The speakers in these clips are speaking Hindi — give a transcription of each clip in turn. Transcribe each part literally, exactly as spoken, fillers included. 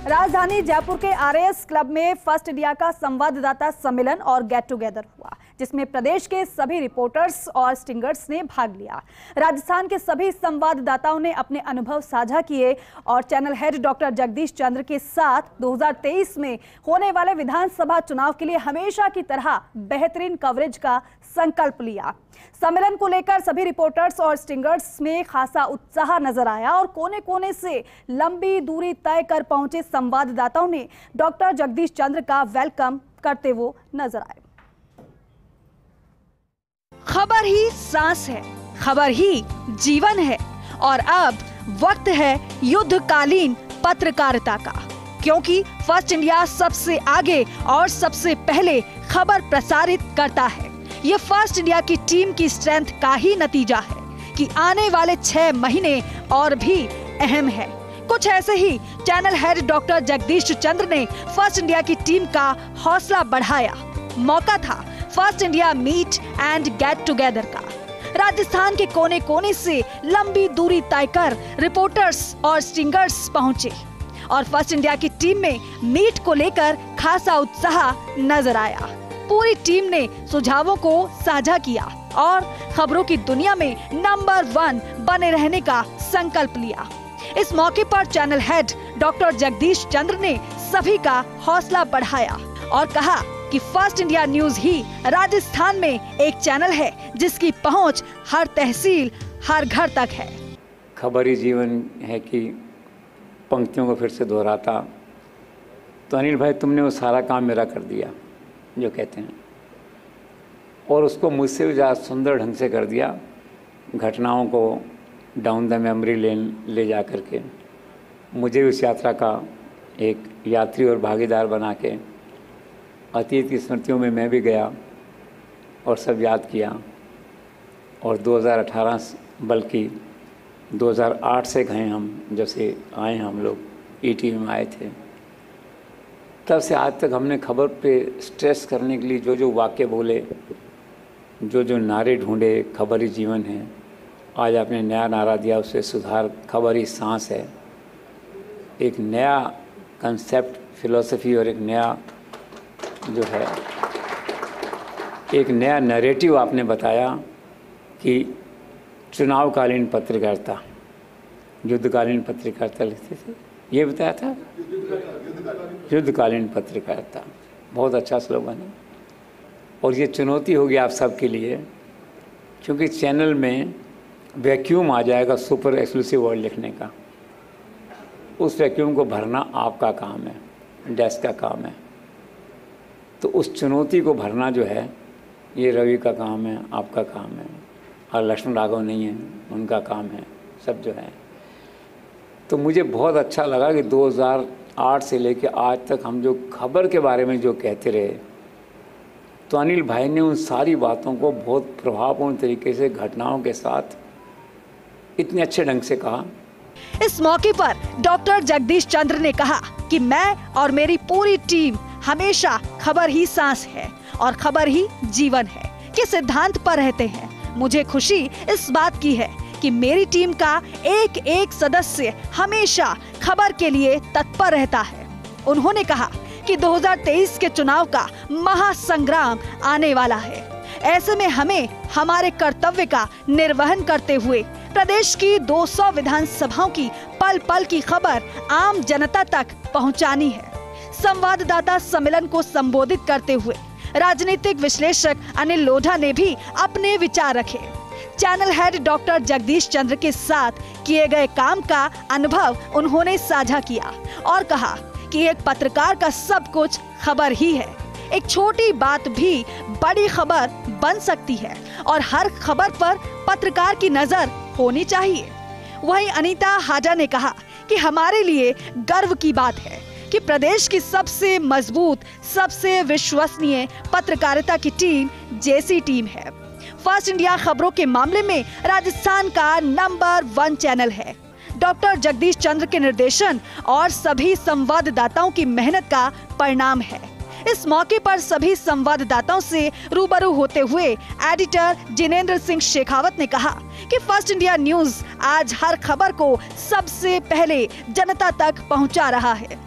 राजधानी जयपुर के आरएएस क्लब में फर्स्ट इंडिया का संवाददाता सम्मेलन और गेट टुगेदर हुआ, जिसमें प्रदेश के सभी रिपोर्टर्स और स्टिंगर्स ने भाग लिया। राजस्थान के सभी संवाददाताओं ने अपने अनुभव साझा किए और channel head doctor Jagdish Chandra के साथ दो हज़ार तेईस में होने वाले विधानसभा चुनाव के लिए हमेशा की तरह बेहतरीन कवरेज का संकल्प लिया। सम्मेलन को लेकर सभी रिपोर्टर्स और स्टिंगर्स में खासा उत्साह नजर आया और कोने कोने से लंबी दूरी तय कर पहुंचे संवाददाताओं ने डॉक्टर जगदीश चंद्र का वेलकम करते हुए नजर आए। खबर ही सांस है, खबर ही जीवन है और अब वक्त है युद्धकालीन पत्रकारिता का, क्योंकि फर्स्ट इंडिया सबसे आगे और सबसे पहले खबर प्रसारित करता है। ये फर्स्ट इंडिया की टीम की स्ट्रेंथ का ही नतीजा है कि आने वाले छह महीने और भी अहम है। कुछ ऐसे ही channel head doctor Jagdish Chandra ने फर्स्ट इंडिया की टीम का हौसला बढ़ाया। मौका था first India meet and get together का। राजस्थान के कोने कोने से लंबी दूरी तय कर रिपोर्टर्स और स्टिंगर्स पहुंचे और फर्स्ट इंडिया की टीम में मीट को लेकर खासा उत्साह नजर आया। पूरी टीम ने सुझावों को साझा किया और खबरों की दुनिया में नंबर वन बने रहने का संकल्प लिया। इस मौके पर channel head doctor Jagdish Chandra ने सभी का हौसला बढ़ाया और कहा कि फर्स्ट इंडिया न्यूज ही राजस्थान में एक चैनल है जिसकी पहुंच हर तहसील, हर घर तक है। खबर ही जीवन है कि पंक्तियों को फिर से दोहराता तो अनिल भाई तुमने वो सारा काम मेरा कर दिया जो कहते हैं, और उसको मुझसे भी ज़्यादा सुंदर ढंग से कर दिया। घटनाओं को डाउन द मेमोरी लेन ले जा कर के मुझे उस यात्रा का एक यात्री और भागीदार बना के अतीत की स्मृतियों में मैं भी गया और सब याद किया। और दो हज़ार अठारह बल्कि दो हज़ार आठ से गए हम, जब से आए हम लोग ई टी वी में आए थे, तब से आज तक हमने खबर पे स्ट्रेस करने के लिए जो जो वाक्य बोले, जो जो नारे ढूंढे, खबर ही जीवन है। आज आपने नया नारा दिया, उससे सुधार, खबर ही सांस है। एक नया कंसेप्ट, फिलॉसफी और एक नया जो है एक नया नैरेटिव आपने बताया कि चुनावकालीन पत्रकारिता, युद्धकालीन पत्रकारिता लिखते थे, ये बताया था युद्धकालीन पत्रकारिता। बहुत अच्छा स्लोगन है और ये चुनौती होगी आप सबके लिए, क्योंकि चैनल में वैक्यूम आ जाएगा सुपर एक्सक्लूसिव वर्ड लिखने का। उस वैक्यूम को भरना आपका काम है, डेस्क का काम है। तो उस चुनौती को भरना जो है ये रवि का काम है, आपका काम है, और लक्ष्मण राघव नहीं है, उनका काम है, सब जो है। तो मुझे बहुत अच्छा लगा कि दो हज़ार आठ से लेके आज तक हम जो खबर के बारे में जो कहते रहे, तो अनिल भाई ने उन सारी बातों को बहुत प्रभावपूर्ण तरीके से घटनाओं के साथ इतने अच्छे ढंग से कहा। इस मौके पर डॉक्टर जगदीश चंद्र ने कहा कि मैं और मेरी पूरी टीम हमेशा खबर ही सांस है और खबर ही जीवन है के सिद्धांत पर रहते हैं। मुझे खुशी इस बात की है कि मेरी टीम का एक एक सदस्य हमेशा खबर के लिए तत्पर रहता है। उन्होंने कहा कि दो हज़ार तेईस के चुनाव का महासंग्राम आने वाला है। ऐसे में हमें हमारे कर्तव्य का निर्वहन करते हुए प्रदेश की दो सौ विधानसभाओं की पल पल की खबर आम जनता तक पहुंचानी है। संवाददाता सम्मेलन को संबोधित करते हुए राजनीतिक विश्लेषक अनिल लोढ़ा ने भी अपने विचार रखे। Channel head doctor Jagdish Chandra के साथ किए गए काम का अनुभव उन्होंने साझा किया और कहा कि एक पत्रकार का सब कुछ खबर ही है। एक छोटी बात भी बड़ी खबर बन सकती है और हर खबर पर पत्रकार की नजर होनी चाहिए। वहीं अनीता हाजा ने कहा कि हमारे लिए गर्व की बात है कि प्रदेश की सबसे मजबूत, सबसे विश्वसनीय पत्रकारिता की टीम जैसी टीम है। फर्स्ट इंडिया खबरों के मामले में राजस्थान का नंबर वन चैनल है। डॉक्टर जगदीश चंद्र के निर्देशन और सभी संवाददाताओं की मेहनत का परिणाम है। इस मौके पर सभी संवाददाताओं से रूबरू होते हुए एडिटर जिनेंद्र सिंह शेखावत ने कहा कि फर्स्ट इंडिया न्यूज आज हर खबर को सबसे पहले जनता तक पहुंचा रहा है।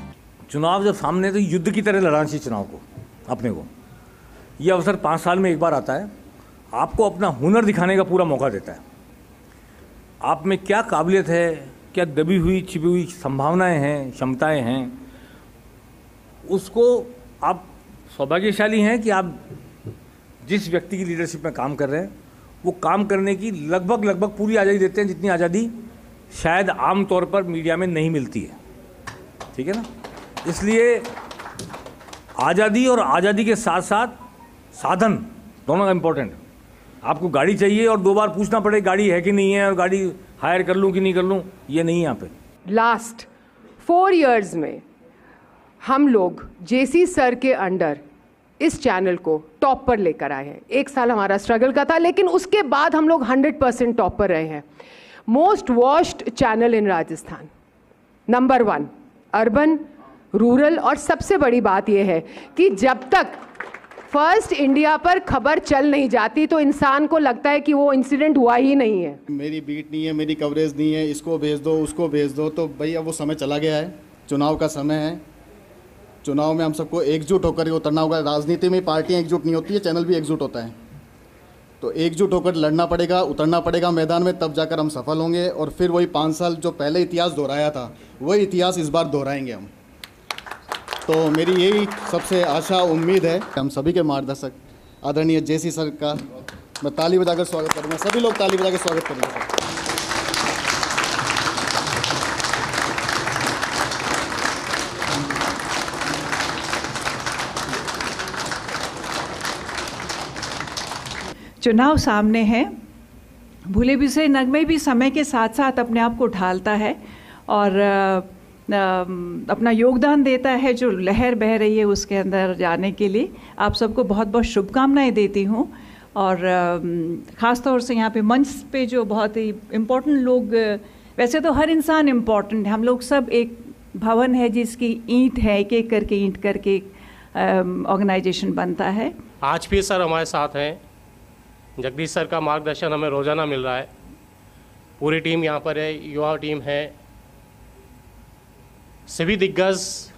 चुनाव जब सामने है तो युद्ध की तरह लड़ना चाहिए चुनाव को अपने को। ये अवसर पाँच साल में एक बार आता है, आपको अपना हुनर दिखाने का पूरा मौका देता है। आप में क्या काबिलियत है, क्या दबी हुई छिपी हुई संभावनाएं हैं, क्षमताएं हैं, उसको आप सौभाग्यशाली हैं कि आप जिस व्यक्ति की लीडरशिप में काम कर रहे हैं वो काम करने की लगभग लगभग पूरी आज़ादी देते हैं, जितनी आज़ादी शायद आम तौर पर मीडिया में नहीं मिलती है। ठीक है ना? इसलिए आज़ादी और आज़ादी के साथ साथ साधन दोनों का इम्पोर्टेंट। आपको गाड़ी चाहिए और दो बार पूछना पड़े गाड़ी है कि नहीं है, और गाड़ी हायर कर लूँ कि नहीं कर लूँ, ये नहीं है यहाँ पे। लास्ट फोर इयर्स में हम लोग जेसी सर के अंडर इस चैनल को टॉप पर लेकर आए हैं। एक साल हमारा स्ट्रगल का था, लेकिन उसके बाद हम लोग हंड्रेड परसेंट टॉप पर रहे हैं। Most watched channel in Rajasthan, number one, urban, rural, और सबसे बड़ी बात यह है कि जब तक फर्स्ट इंडिया पर खबर चल नहीं जाती तो इंसान को लगता है कि वो इंसिडेंट हुआ ही नहीं है। मेरी बीट नहीं है, मेरी कवरेज नहीं है, इसको भेज दो, उसको भेज दो। तो भैया वो समय चला गया है, चुनाव का समय है। चुनाव में हम सबको एकजुट होकर ही उतरना होगा। राजनीति में पार्टियां एकजुट नहीं होती है, चैनल भी एकजुट होता है। तो एकजुट होकर लड़ना पड़ेगा, उतरना पड़ेगा मैदान में, तब जाकर हम सफल होंगे। और फिर वही पाँच साल जो पहले इतिहास दोहराया था वही इतिहास इस बार दोहराएंगे हम। तो मेरी यही सबसे आशा उम्मीद है। हम सभी के मार्गदर्शक आदरणीय जेसी सर का मैं ताली बजाकर स्वागत करूँगा। सभी लोग ताली बजाकर स्वागत करेंगे। चुनाव सामने है, भूले बिसरे नगमे भी समय के साथ साथ अपने आप को ढालता है और अपना योगदान देता है। जो लहर बह रही है उसके अंदर जाने के लिए आप सबको बहुत बहुत शुभकामनाएं देती हूँ। और ख़ास तौर से यहाँ पे मंच पे जो बहुत ही इम्पोर्टेंट लोग, वैसे तो हर इंसान इम्पोर्टेंट है, हम लोग सब एक भवन है जिसकी ईंट है, एक एक करके ईंट करके ऑर्गेनाइजेशन बनता है। आज भी सर हमारे साथ हैं, जगदीश सर का मार्गदर्शन हमें रोज़ाना मिल रहा है। पूरी टीम यहाँ पर है, युवा टीम है, सभी दिग्गज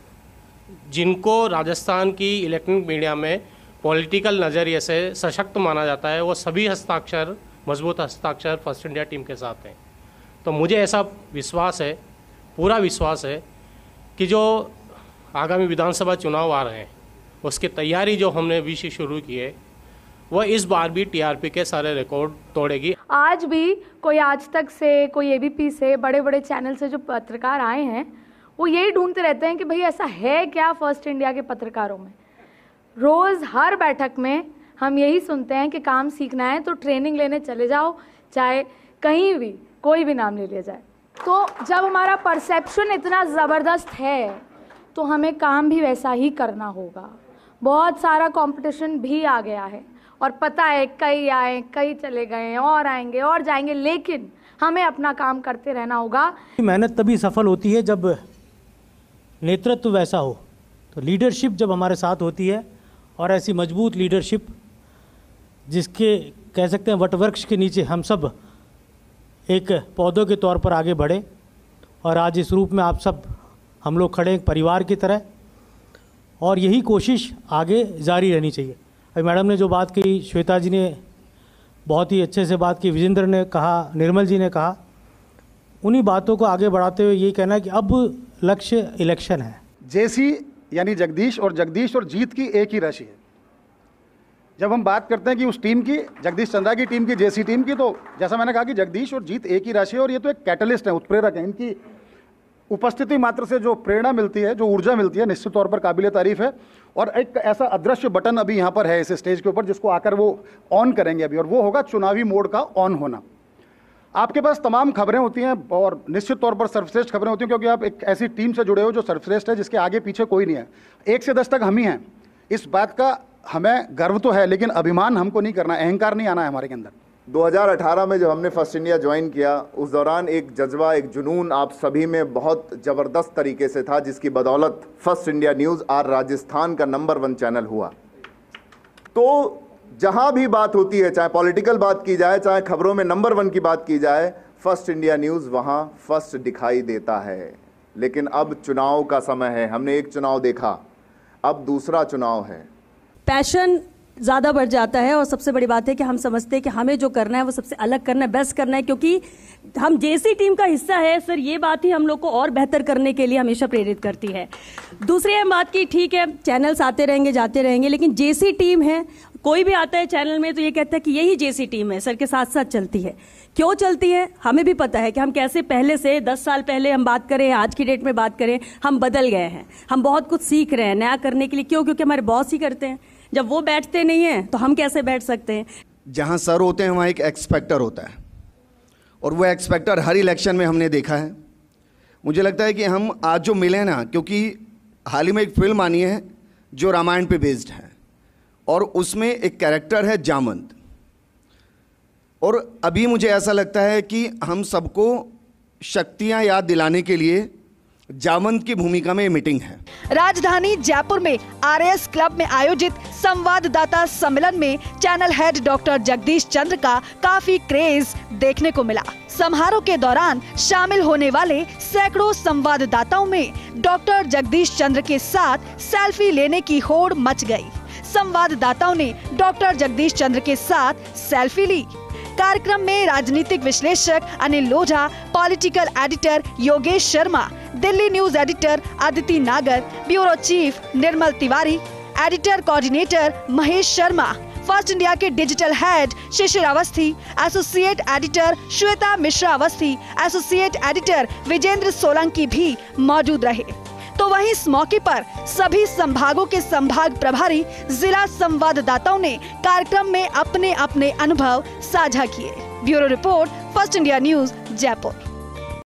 जिनको राजस्थान की इलेक्ट्रॉनिक मीडिया में पॉलिटिकल नज़रिए से सशक्त माना जाता है, वो सभी हस्ताक्षर, मजबूत हस्ताक्षर फर्स्ट इंडिया टीम के साथ हैं। तो मुझे ऐसा विश्वास है, पूरा विश्वास है कि जो आगामी विधानसभा चुनाव आ रहे हैं उसकी तैयारी जो हमने अभी से शुरू की है वह इस बार भी टीआरपी के सारे रिकॉर्ड तोड़ेगी। आज भी कोई आज तक से, कोई एबीपी से, बड़े बड़े चैनल से जो पत्रकार आए हैं वो यही ढूंढते रहते हैं कि भाई ऐसा है क्या फर्स्ट इंडिया के पत्रकारों में। रोज़ हर बैठक में हम यही सुनते हैं कि काम सीखना है तो ट्रेनिंग लेने चले जाओ, चाहे कहीं भी कोई भी नाम ले लिया जाए। तो जब हमारा परसेप्शन इतना ज़बरदस्त है तो हमें काम भी वैसा ही करना होगा। बहुत सारा कंपटीशन भी आ गया है और पता है कई आए, कई चले गए, और आएंगे और जाएंगे, लेकिन हमें अपना काम करते रहना होगा। मेहनत तभी सफल होती है जब नेतृत्व वैसा हो। तो लीडरशिप जब हमारे साथ होती है, और ऐसी मजबूत लीडरशिप जिसके कह सकते हैं वटवृक्ष के नीचे हम सब एक पौधों के तौर पर आगे बढ़े, और आज इस रूप में आप सब हम लोग खड़े एक परिवार की तरह, और यही कोशिश आगे जारी रहनी चाहिए। अभी मैडम ने जो बात कही, श्वेता जी ने बहुत ही अच्छे से बात की, विजेंद्र ने कहा, निर्मल जी ने कहा, उन्हीं बातों को आगे बढ़ाते हुए यही कहना है कि अब लक्ष्य इलेक्शन है। जेसी यानी जगदीश, और जगदीश और जीत की एक ही राशि है। जब हम बात करते हैं कि उस टीम की, जगदीश चंद्रा की टीम की, जेसी टीम की, तो जैसा मैंने कहा कि जगदीश और जीत एक ही राशि है, और ये तो एक कैटलिस्ट है, उत्प्रेरक है। इनकी उपस्थिति मात्र से जो प्रेरणा मिलती है, जो ऊर्जा मिलती है, निश्चित तौर पर काबिल तारीफ है। और एक ऐसा अदृश्य बटन अभी यहाँ पर है इस स्टेज के ऊपर, जिसको आकर वो ऑन करेंगे अभी, और वो होगा चुनावी मोड का ऑन होना। आपके पास तमाम खबरें होती हैं और निश्चित तौर पर सर्वश्रेष्ठ खबरें होती हैं, क्योंकि आप एक ऐसी टीम से जुड़े हो जो सर्वश्रेष्ठ है, जिसके आगे पीछे कोई नहीं है। एक से दस तक हम ही हैं। इस बात का हमें गर्व तो है, लेकिन अभिमान हमको नहीं करना, अहंकार नहीं आना है हमारे के अंदर। दो हज़ार अठारह में जब हमने फर्स्ट इंडिया ज्वाइन किया, उस दौरान एक जज्बा, एक जुनून आप सभी में बहुत ज़बरदस्त तरीके से था, जिसकी बदौलत फर्स्ट इंडिया न्यूज़ आज राजस्थान का नंबर वन चैनल हुआ। तो जहां भी बात होती है, चाहे पॉलिटिकल बात की जाए, चाहे खबरों में नंबर वन की बात की जाए, फर्स्ट इंडिया न्यूज़ वहां फर्स्ट दिखाई देता है। लेकिन अब चुनाव का समय है। हमने एक चुनाव देखा, अब दूसरा चुनाव है। पैशन ज़्यादा बढ़ जाता है और सबसे बड़ी बात है कि हम समझते हैं कि हमें जो करना है वो सबसे अलग करना है, बेस्ट करना है, क्योंकि हम जैसी टीम का हिस्सा है फिर ये बात ही हम लोग को और बेहतर करने के लिए हमेशा प्रेरित करती है। दूसरी हम बात की, ठीक है चैनल्स आते रहेंगे जाते रहेंगे, लेकिन जैसी टीम है, कोई भी आता है चैनल में तो ये कहता है कि यही जैसी टीम है, सर के साथ साथ चलती है। क्यों चलती है हमें भी पता है कि हम कैसे पहले से दस साल पहले हम बात करें, आज की डेट में बात करें, हम बदल गए हैं, हम बहुत कुछ सीख रहे हैं नया करने के लिए। क्यों? क्योंकि हमारे बॉस ही करते हैं। जब वो बैठते नहीं हैं तो हम कैसे बैठ सकते हैं? जहाँ सर होते हैं वहाँ एक एक्सपेक्टर होता है, और वो एक्सपेक्टर हर इलेक्शन में हमने देखा है। मुझे लगता है कि हम आज जो मिले हैं ना, क्योंकि हाल ही में एक फिल्म आनी है जो रामायण पे बेस्ड है, और उसमें एक कैरेक्टर है जामवंत, और अभी मुझे ऐसा लगता है कि हम सबको शक्तियाँ याद दिलाने के लिए जामवंत की भूमिका में मीटिंग है। राजधानी जयपुर में आरएएस क्लब में आयोजित संवाददाता सम्मेलन में channel head doctor Jagdish Chandra का काफी क्रेज देखने को मिला। समारोह के दौरान शामिल होने वाले सैकड़ों संवाददाताओं में डॉक्टर जगदीश चंद्र के साथ सेल्फी लेने की होड़ मच गई। संवाददाताओं ने डॉक्टर जगदीश चंद्र के साथ सेल्फी ली। कार्यक्रम में राजनीतिक विश्लेषक Anil Lodha, political editor Yogesh Sharma, Delhi news editor Aditi Nagar, bureau chief Nirmal Tiwari, editor coordinator Mahesh Sharma, first India के digital head Shishir Awasthi, associate editor Shweta Mishra Awasthi, associate editor Vijendra Solanki भी मौजूद रहे। तो वहीं इस मौके पर सभी संभागों के संभाग प्रभारी जिला संवाददाताओं ने कार्यक्रम में अपने अपने अनुभव साझा किए। Bureau report, first India news, Jaipur.